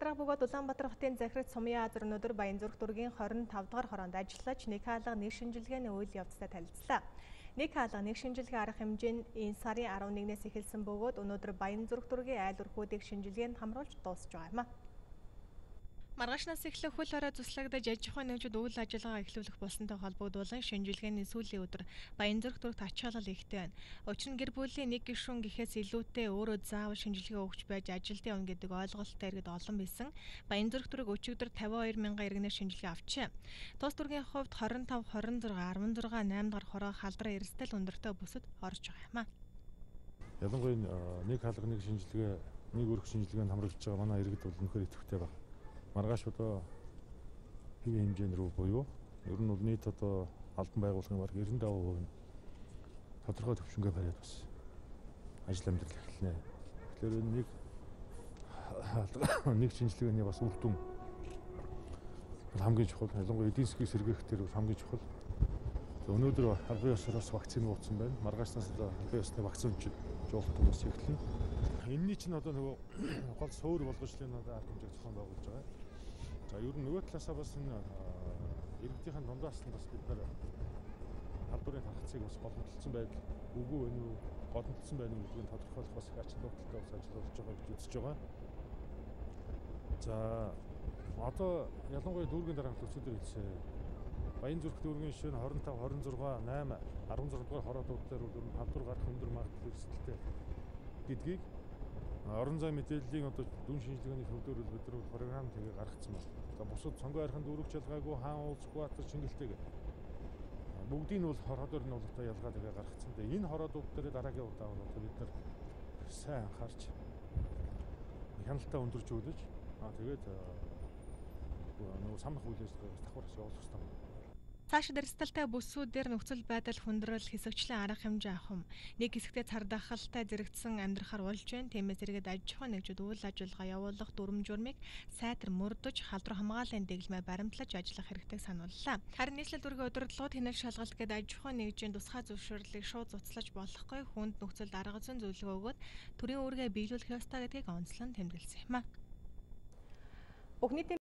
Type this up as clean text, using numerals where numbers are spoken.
дарга бөгөөд Улаанбаатар хотын захирал Д.Сумъяабазар өнөөдөр Баянзүрх дүүргийн 25 дугаар хороонд ажиллаж нэг хаалга нэг шинжилгээний үйл явцтай танилцлаа. Нэг хаалга нэг шинжилгээ арга хэмжээнд энэ сарын 11-ээс эхэлсэн бөгөөд өнөөдөр Баянзүрх дүүргийн айл өрхүүдийг шинжилгээнд хамруулж дуусж байгаа юм а. Маргаашнаас эхлэх хөл хорой цуслагдаж аж ахуйн нэгжид үйл ажиллагаа эхлүүлэх болсонтой холбогдуулан шинжилгээний сүүлийн өдөр Баянзүрх дүүрэгт ачаалал ихтэй байна. Учир нь гэр бүлийн нэг гишүүн гэхээс илүүтэй өөрөө заавал шинжилгээ өгч байж ажилдаа явна гэдэг ойлголттой иргэд олон байсан. Баянзүрх дүүрэг өчигдөр 52 мянган иргэнээр шинжилгээ авчээ. Тус дүүргийн хувьд 25, 26, 16, 8 дахь хороо халдварын эрсдэл өндөртэй бүсэд орж байгаа юм а. Ялангуяа нэг хаалга нэг шинжилгээ, нэг өрх шинжилгээнд хамруулж байгаа манай иргэд бол нөхөр идэвхтэй байна. Маргааш одоо хэмжээнд рүү буюу ер нь бол нийт одоо албан байгууллагын бараг 95% нь тодорхой төвшингээ бариад бас ажил амьдрал эхэлнэ. Тэгэхээр нэг шинжилгээний бас үр дүн хамгийн чухал. Ялангуяа эдийн засгийг сэргээх дээр хамгийн чухал. Өнөөдөр албан ёсоос вакцины ууцсан байна. Маргаашнаас албан ёсны вакцин жуулт бас эхэлнэ. Энэний чинь одоо нөгөө гол суур болгочлын арга хэмжээг зохион байгуулж байгаа. За ер нь нөгөө талаасаа бас энэ иргэдийн дундаас нь бас бид нар халдварын тархацыг бас голомтлсон байдал үгүй вэ нү голомтлсон байна уу гэдгийг тодорхойлох бас их ач холбогдолтой бас ажил болж байгаа гэж үзэж байгаа. За одоо ялангуяа дүүргийн дараалал өчигдөр хэлсэн. Баянзүрх дүүргийн шөнө 25, 26, 8, 16 дугаар хороодууд дээр халдвар гарах өндөр магадлал эрсдэлтэй гэдгийг орон зай мэдээллийн одоо дүн шинжилгээний төвдөр бид нар програм тэгээ гаргацсан байна. Одоо бусад цонгой архын дүүрэг жалгаагүй хаан уулз Улаанбаатар Чингэлтэйг бүгдийг нь бол хороодоор нь бол одоо ялгаа тэгээ гаргацсан. Тэгээ энэ хороодууд дээр дараагийн удаа бол одоо бид нар сайн анхаарч хяналтдаа өндөрж өгдөж тэгээд нөгөө самнах үйл ажиллагааг давхар явуулах хэрэгтэй байна. Цаашид эрсдэлтэй бүсүүдээр нөхцөл байдал хүндрэл хэсэгчлэн арга хэмжээ авах юм. Нэг хэсэгтээ цар дахалтай зэрэгцсэн амьдрахаар болж байна. Тиймээс иргэд аж ахуйн нэгжид үйл ажиллагаа явуулах дүрм журмыг сайтар мөрдөж халдвар хамгааллын дэглэмээ баримтлаж ажиллах хэрэгтэйг санууллаа. Харин нийслэл дүүргийн удирдлагууд хяналт шалгалт гээд аж ахуйн нэгжийн тусгай зөвшөөрлийг шууд цуцлаж болохгүй хүнд нөхцөлд арга зүйн зөвлөгөө өгөөд төрийн үүргээ биелүүлэх ёстой гэдгийг онцлон тэмдэглэсэн юм а.